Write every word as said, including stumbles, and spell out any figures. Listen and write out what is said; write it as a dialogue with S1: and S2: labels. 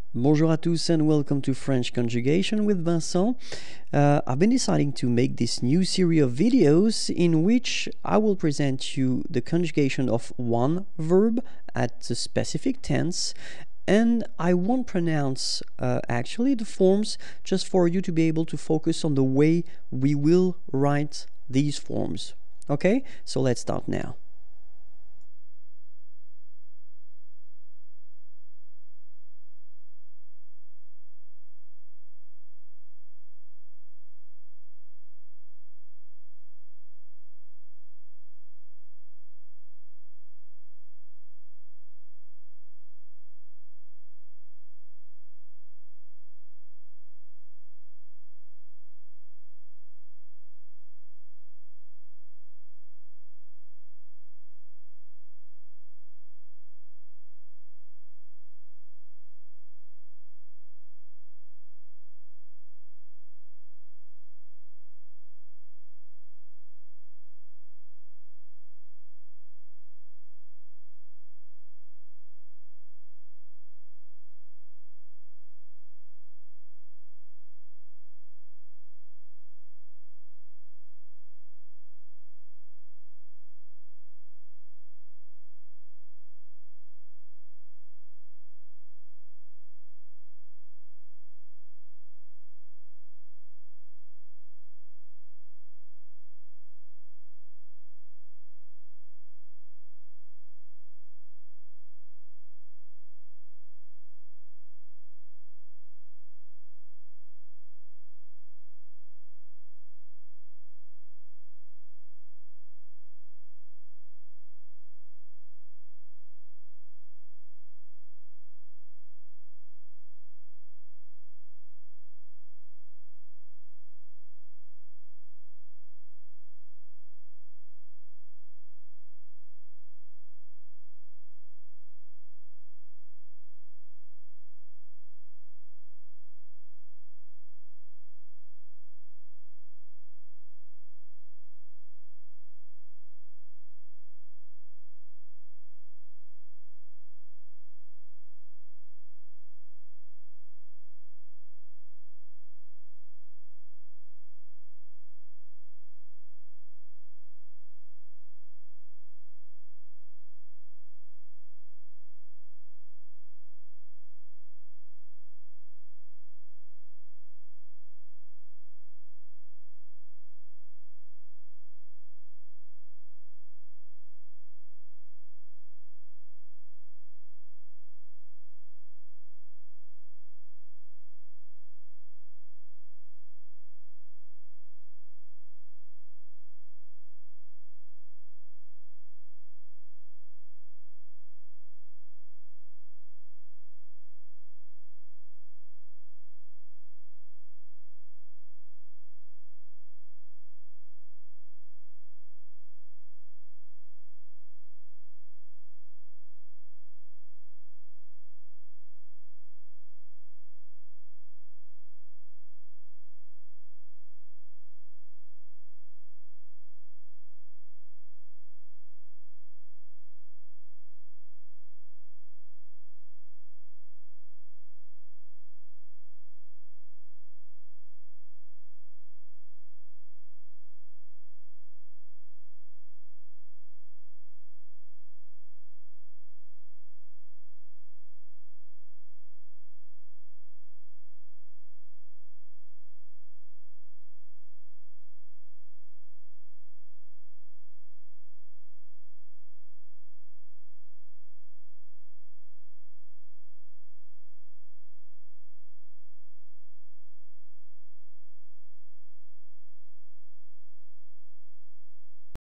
S1: Bonjour à tous and welcome to French Conjugation with Vincent. Uh, I've been deciding to make this new series of videos in which I will present you the conjugation of one verb at a specific tense, and I won't pronounce uh, actually the forms, just for you to be able to focus on the way we will write these forms. Okay, so let's start now.